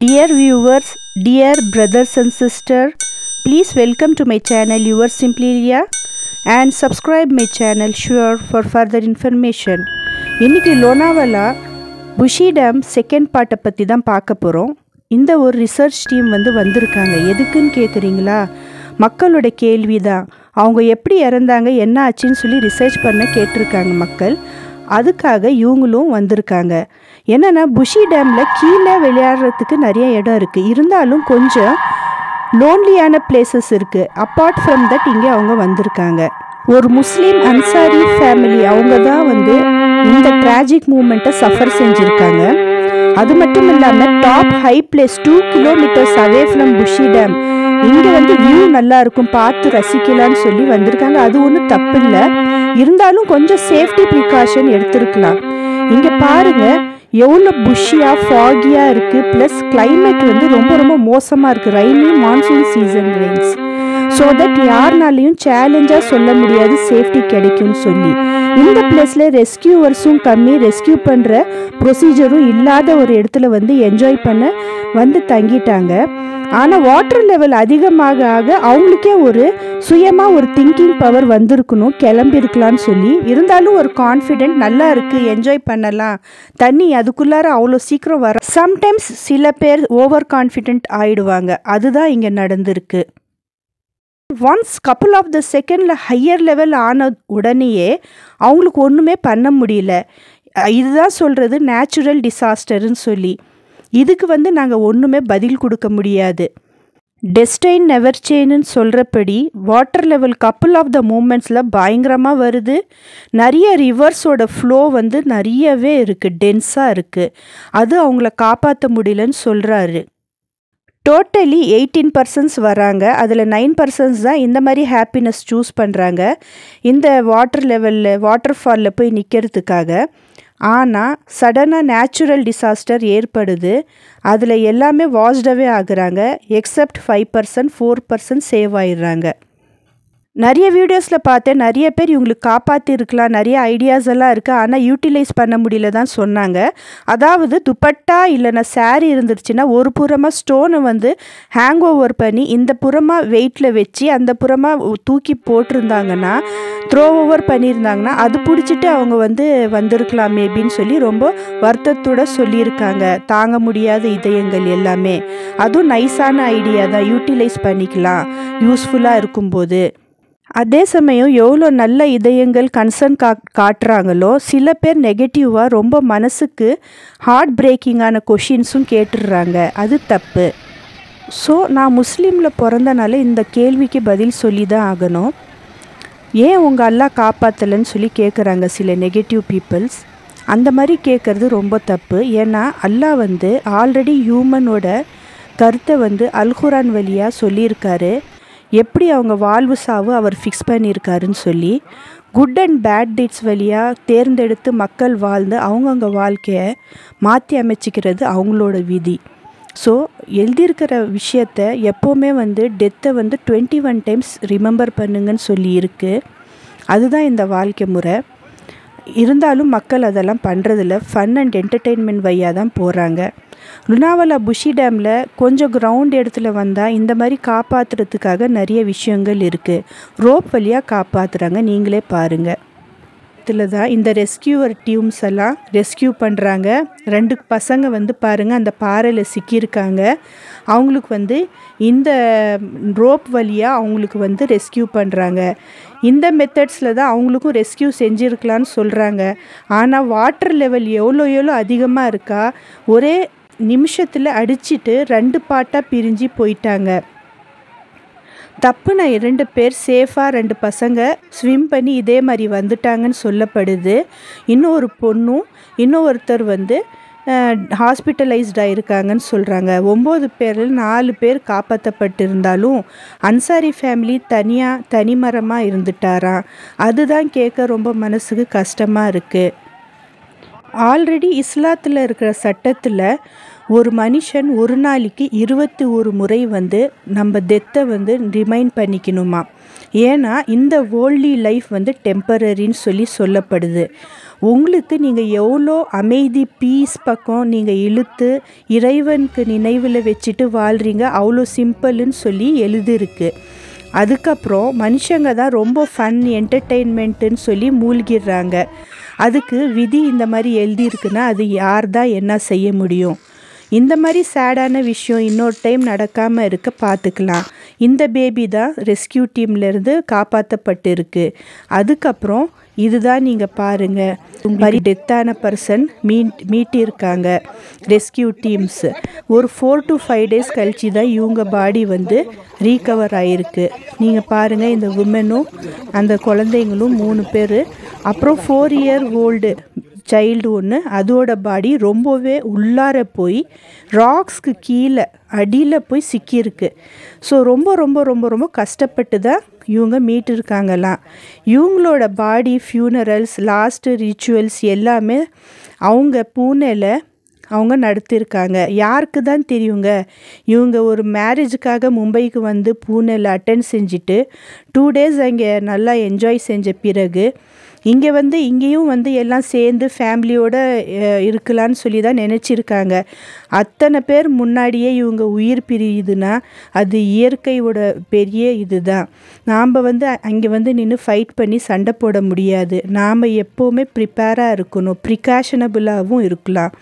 Dear viewers, dear brothers and sisters, please welcome to my channel yours simply Ria and subscribe my channel sure for further information. இன்னைக்கு Lonavala Bussy dam second பார்ட்டை பற்றி தான் பார்க்க போகிறோம். இந்த ஒரு research team வந்திருக்காங்க. எதுக்குன்னு கேட்குறீங்களா? மக்களோட கேள்வி தான். அவங்க எப்படி இறந்தாங்க, என்ன ஆச்சுன்னு சொல்லி ரிசர்ச் பண்ண கேட்டிருக்காங்க மக்கள். அதுக்காக இவங்களும் வந்திருக்காங்க. என்னென்னா புஷி டேமில் கீழே விளையாடுறதுக்கு நிறைய இடம் இருக்குது, இருந்தாலும் கொஞ்சம் லோன்லியான பிளேசஸ் இருக்குது. அப்பார்ட் ஃப்ரம் தட் இங்கே அவங்க வந்திருக்காங்க. ஒரு முஸ்லீம் அன்சாரி ஃபேமிலி அவங்க தான் இந்த ட்ராஜிக் மூமெண்ட்டை சஃபர் செஞ்சுருக்காங்க. அது மட்டும் இல்லாமல் top high place 2 kilometres away from Bhushi dam, இங்கே வியூ நல்லா இருக்கும், பார்த்து ரசிக்கலான்னு சொல்லி வந்திருக்காங்க. அது ஒன்றும் தப்பு இல்லை, இருந்தாலும் கொஞ்சம் சேஃப்டி ப்ரிகாஷன் எடுத்துருக்கலாம். இங்கே பாருங்கள் எவ்வளோ புஷ்ஷியாக ஃபாகியாக இருக்குது. ப்ளஸ் கிளைமேட் ரொம்ப ரொம்ப மோசமாக இருக்குது. Rainy monsoon season rains. So that யாருனாலையும் சேலஞ்சாக சொல்ல முடியாது சேஃப்டி கிடைக்கும்னு சொல்லி. இந்த பிளேஸில் ரெஸ்கியூவர்ஸும் கம்மி, ரெஸ்கியூ பண்ணுற ப்ரொசீஜரும் இல்லாத ஒரு இடத்துல என்ஜாய் பண்ண தங்கிட்டாங்க. ஆனால் வாட்டர் லெவல் அதிகமாக ஆக அவங்களுக்கே ஒரு சுயமாக ஒரு திங்கிங் பவர் வந்திருக்கணும், கிளம்பியிருக்கலான்னு சொல்லி. இருந்தாலும் ஒரு கான்ஃபிடென்ட் நல்லா இருக்குது, என்ஜாய் பண்ணலாம், தண்ணி அதுக்குள்ளார அவ்வளோ சீக்கிரம் வர. சம்டைம்ஸ் சில பேர் ஓவர் கான்ஃபிடென்ட் ஆகிடுவாங்க. அதுதான் இங்கே நடந்திருக்கு. ஒன்ஸ் கப்புள் ஆஃப் த செகண்டில் ஹையர் லெவல் ஆன உடனேயே அவங்களுக்கு ஒன்றுமே பண்ண முடியல. இதுதான் சொல்கிறது நேச்சுரல் டிசாஸ்டர்னு சொல்லி. இதுக்கு நாங்கள் ஒன்றுமே பதில் கொடுக்க முடியாது. டெஸ்டைன் நெவர் சேஞ்சுன்னு சொல்கிறபடி water level couple of the மூமெண்ட்ஸில் பயங்கரமாக வருது. நிறைய ரிவர்ஸோட ஃப்ளோ நிறையவே இருக்குது, டென்ஸாக இருக்குது. அது அவங்கள காப்பாற்ற முடியலன்னு சொல்கிறாரு. டோட்டலி 18% வராங்க. அதில் 9% தான் இந்த மாதிரி ஹாப்பினஸ் சூஸ் பண்ணுறாங்க இந்த வாட்டர் லெவலில் வாட்டர் ஃபாலில் போய் நிற்கிறதுக்காக. ஆனால் சடனாக நேச்சுரல் டிசாஸ்டர் ஏற்படுது. அதில் எல்லாமே வாஷ்டவே ஆகுறாங்க. எக்ஸப்ட் 5%, 4% சேவ் ஆயிடுறாங்க. நிறைய வீடியோஸில் பார்த்தேன், நிறைய பேர் இவங்களுக்கு காப்பாற்றிருக்கலாம், நிறைய ஐடியாஸ் எல்லாம் இருக்குது, ஆனால் யூட்டிலைஸ் பண்ண முடியல தான் சொன்னாங்க. அதாவது துப்பட்டா இல்லைன்னா சாரீ இருந்துருச்சுன்னா ஒரு புறமாக ஸ்டோனை ஹேங் ஓவர் பண்ணி இந்த புறமாக வெயிட்டில் வச்சு அந்த புறமாக தூக்கி போட்டிருந்தாங்கன்னா, த்ரோ ஓவர் பண்ணியிருந்தாங்கன்னா அது பிடிச்சிட்டு அவங்க வந்திருக்கலாம் மேபின்னு சொல்லி ரொம்ப வருத்தத்தோடு சொல்லியிருக்காங்க. தாங்க முடியாத இதயங்கள் எல்லாமே. அதுவும் நைஸான ஐடியா தான், யூட்டிலைஸ் பண்ணிக்கலாம் யூஸ்ஃபுல்லாக இருக்கும்போது. அதே சமயம் எவ்வளோ நல்ல இதயங்கள் கன்சர்ன் காட்டுறாங்களோ சில பேர் நெகட்டிவாக ரொம்ப மனசுக்கு ஹார்ட் பிரேக்கிங்கான கொஷின்ஸும் கேட்டுடுறாங்க. அது தப்பு. ஸோ நான் முஸ்லீமில் பிறந்தனால இந்த கேள்விக்கு பதில் சொல்லி தான் ஆகணும். ஏன் உங்கள் அல்லாஹ் காப்பாற்றலைன்னு சொல்லி கேட்குறாங்க சில நெகட்டிவ் பீப்புள்ஸ். அந்த மாதிரி கேட்குறது ரொம்ப தப்பு. ஏன்னா அல்லாஹ் ஆல்ரெடி ஹியூமனோட கருத்தை அல்குரான் வழியாக சொல்லியிருக்காரு. எப்படி அவங்க வாழ்வு சாவு அவர் ஃபிக்ஸ் பண்ணியிருக்காருன்னு சொல்லி. குட் அண்ட் பேட் டீட்ஸ் வழியாக தேர்ந்தெடுத்து மக்கள் வாழ்ந்து அவங்கவுங்க வாழ்க்கையை மாற்றி அமைச்சிக்கிறது அவங்களோட விதி. ஸோ எழுதியிருக்கிற விஷயத்த எப்போவுமே டெத்தை 21 டைம்ஸ் ரிமெம்பர் பண்ணுங்கன்னு சொல்லி இருக்குது. அதுதான் இந்த வாழ்க்கை முறை. இருந்தாலும் மக்கள் அதெல்லாம் பண்ணுறதில்ல. ஃபன் அண்ட் என்டர்டெயின்மெண்ட் வழியாக தான் போகிறாங்க. லோனாவாலா புஷி டேமில் கொஞ்சம் கிரவுண்ட் இடத்துல வந்தால் இந்த மாதிரி காப்பாற்றுறதுக்காக நிறைய விஷயங்கள் இருக்குது. ரோப் வழியாக காப்பாற்றுறாங்க, நீங்களே பாருங்கள். இதில் தான் இந்த ரெஸ்கியூவர் டீம்ஸ் எல்லாம் ரெஸ்கியூ பண்ணுறாங்க. 2 பசங்க பாருங்கள் அந்த பாறையில் சிக்கியிருக்காங்க. அவங்களுக்கு இந்த ரோப் வழியாக அவங்களுக்கு ரெஸ்கியூ பண்ணுறாங்க. இந்த மெத்தட்ஸில் தான் அவங்களுக்கும் ரெஸ்கியூ செஞ்சுருக்கலான்னு சொல்கிறாங்க. ஆனால் வாட்டர் லெவல் எவ்வளோ அதிகமாக இருக்கா, ஒரே நிமிஷத்தில் அடிச்சிட்டு 2 பார்ட்டாக பிரிஞ்சு போயிட்டாங்க. தப்புனா 2 பேர் சேஃபாக 2 பசங்க ஸ்விம் பண்ணி இதே மாதிரி வந்துட்டாங்கன்னு சொல்லப்படுது. இன்னொரு பொண்ணும் இன்னொருத்தர் ஹாஸ்பிட்டலைஸ்ட் ஆகிருக்காங்கன்னு சொல்கிறாங்க. 9 பேரில் 4 பேர் காப்பாற்றப்பட்டிருந்தாலும் அன்சாரி ஃபேமிலி தனிமரமாக இருந்துட்டாராம். அதுதான் கேட்க ரொம்ப மனசுக்கு கஷ்டமாக இருக்குது. ஆல்ரெடி இஸ்லாத்தில் இருக்கிற சட்டத்தில் ஒரு மனுஷன் ஒரு நாளைக்கு 21 முறை வந்து நம்ம டெத்தை வந்து ரிமைண்ட் பண்ணிக்கணுமா. ஏன்னா இந்த வேர்ல்ட்லி லைஃப் வந்து டெம்பரரின்னு சொல்லப்படுது. உங்களுக்கு நீங்கள் எவ்வளோ அமைதி பீஸ் பக்கம் நீங்கள் இழுத்து இறைவனுக்கு நினைவில் வச்சுட்டு வாழ்கிறீங்க அவ்வளோ சிம்பிள்னு சொல்லி எழுதிருக்கு. அதுக்கப்புறம் மனுஷங்க தான் ரொம்ப ஃபன் என்டர்டெயின்மெண்ட்டுன்னு சொல்லி மூழ்கிடுறாங்க. அதுக்கு விதி இந்த மாதிரி எழுதியிருக்குன்னா அது யார் தான் என்ன செய்ய முடியும். இந்த மாதிரி சேடான விஷயம் இன்னொரு டைம் நடக்காமல் இருக்க பார்த்துக்கலாம். இந்த பேபி தான் ரெஸ்கியூ டீம்லேருந்து காப்பாற்றப்பட்டிருக்கு. அதுக்கப்புறம் இதுதான் நீங்கள் பாருங்கள், மாதிரி டெத்தான பர்சன் மீட்டிருக்காங்க ரெஸ்கியூ டீம்ஸ். ஒரு 4 to 5 days கழிச்சு தான் இவங்க பாடி வந்து ரீகவர் ஆகிருக்கு. நீங்கள் பாருங்கள், இந்த உமனும் அந்த குழந்தைங்களும் 3 பேர், அப்புறம் 4 year old சைல்டு ஒன்று, அதோட பாடி ரொம்பவே உள்ளார போய் ராக்ஸ்க்கு கீழே அடியில் போய் சிக்கியிருக்கு. ஸோ ரொம்ப ரொம்ப ரொம்ப ரொம்ப கஷ்டப்பட்டு தான் இவங்க மீட்டிருக்காங்களாம். இவங்களோட பாடி ஃபியூனரல்ஸ் லாஸ்ட்டு ரிச்சுவல்ஸ் எல்லாமே அவங்க பூனேல அவங்க நடத்தியிருக்காங்க. யாருக்கு தான் தெரியுங்க, இவங்க ஒரு மேரேஜுக்காக மும்பைக்கு வந்து பூனேல அட்டென்ட் செஞ்சுட்டு 2 days அங்கே நல்லா என்ஜாய் செஞ்ச பிறகு இங்கேயும் வந்து எல்லாம் சேர்ந்து ஃபேமிலியோடு இருக்கலான்னு சொல்லி தான் நினச்சிருக்காங்க. அத்தனை பேர் முன்னாடியே இவங்க உயிர் பிரியுதுன்னா அது இயற்கையோட பெரிய இதுதான். நாம் வந்து அங்கே வந்து நின்று ஃபைட் பண்ணி சண்டை போட முடியாது. நாம் எப்போவுமே ப்ரிப்பேராக இருக்கணும், ப்ரிகாஷனபிளாகவும் இருக்கலாம்.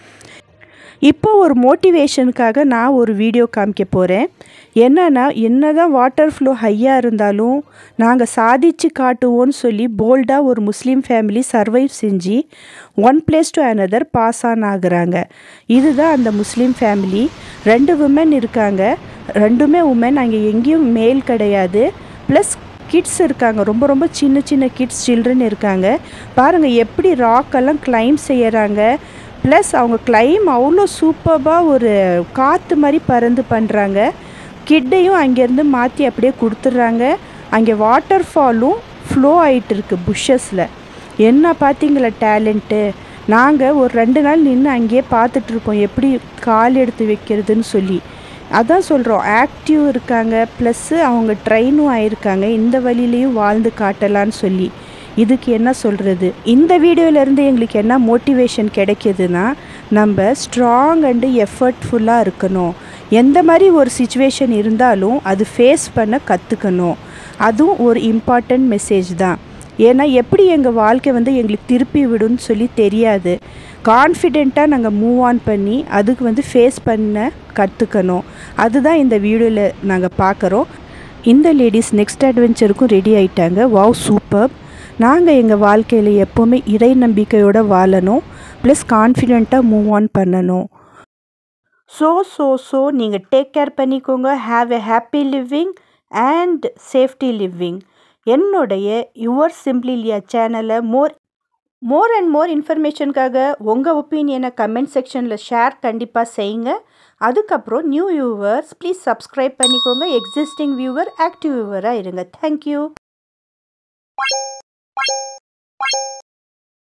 இப்போ ஒரு மோட்டிவேஷனுக்காக நான் ஒரு வீடியோ காமிக்க போகிறேன். என்னன்னா, என்னதான் வாட்டர் ஃப்ளோ ஹையாக இருந்தாலும் நாங்கள் சாதிச்சு காட்டுவோன்னு சொல்லி போல்டாக ஒரு முஸ்லீம் ஃபேமிலி சர்வைவ் செஞ்சு one place to another pass on ஆகுறாங்க. இதுதான் அந்த முஸ்லீம் ஃபேமிலி. 2 விமன் இருக்காங்க. 2மே உமன், அங்கே எங்கேயும் மேல் கிடையாது. ப்ளஸ் கிட்ஸ் இருக்காங்க, ரொம்ப ரொம்ப சின்ன சின்ன கிட்ஸ் சில்ட்ரன் இருக்காங்க. பாருங்கள் எப்படி ராக்கெல்லாம் கிளைம் செய்கிறாங்க. ப்ளஸ் அவங்க கிளைம் அவ்வளோ சூப்பராக ஒரு காற்று மாதிரி பறந்து பண்ணுறாங்க. கிட்டையும் அங்கேருந்து மாற்றி அப்படியே கொடுத்துட்றாங்க. அங்கே வாட்டர் ஃபாலும் ஃப்ளோ ஆகிட்டு இருக்கு புஷ்ஷஸில். என்ன பார்த்தீங்களா டேலண்ட்டு. நாங்கள் ஒரு 2 நாள் நின்று அங்கேயே பார்த்துட்ருக்கோம் எப்படி கால் எடுத்து வைக்கிறதுன்னு சொல்லி. அதான் சொல்கிறோம், ஆக்டிவ் இருக்காங்க, ப்ளஸ்ஸு அவங்க ட்ரெயினும் ஆயிருக்காங்க இந்த வழியிலையும் வாழ்ந்து காட்டலான்னு சொல்லி. இதுக்கு என்ன சொல்கிறது, இந்த வீடியோவிலேருந்து எங்களுக்கு என்ன மோட்டிவேஷன் கிடைக்கிதுன்னா, நம்ம ஸ்ட்ராங் அண்டு எஃபர்ட்ஃபுல்லாக இருக்கணும். எந்த மாதிரி ஒரு சிச்சுவேஷன் இருந்தாலும் அது ஃபேஸ் பண்ண கற்றுக்கணும். அதுவும் ஒரு இம்பார்ட்டண்ட் மெசேஜ் தான். ஏன்னா எப்படி எங்கள் வாழ்க்கை வந்து எங்களுக்கு திருப்பி விடுன்னு சொல்லி தெரியாது. கான்ஃபிடெண்ட்டாக நாங்கள் மூவ் ஆன் பண்ணி அதுக்கு வந்து ஃபேஸ் பண்ண கற்றுக்கணும். அதுதான் இந்த வீடியோவில் நாங்கள் பார்க்குறோம். இந்த லேடிஸ் நெக்ஸ்ட் அட்வென்ச்சருக்கும் ரெடி ஆகிட்டாங்க. Wow, super. நாங்கள் எங்கள் வாழ்க்கையில் எப்போவுமே இறை நம்பிக்கையோடு வாழணும், ப்ளஸ் கான்ஃபிடெண்ட்டாக மூவ் ஆன் பண்ணணும். ஸோ நீங்கள் டேக் கேர் பண்ணிக்கோங்க. Have a happy living and safety living. என்னுடைய யுவர் சிம்பிளிலியா சேனலை மோர் அண்ட் மோர் இன்ஃபர்மேஷனுக்காக உங்கள் ஒப்பீனியனை கமெண்ட் செக்ஷனில் ஷேர் கண்டிப்பாக செய்யுங்க. அதுக்கப்புறம் நியூ வியூவர்ஸ் ப்ளீஸ் சப்ஸ்கிரைப் பண்ணிக்கோங்க. எக்ஸிஸ்டிங் வியூவர் ஆக்டிவ் வியூவராக இருங்க. தேங்க்யூ.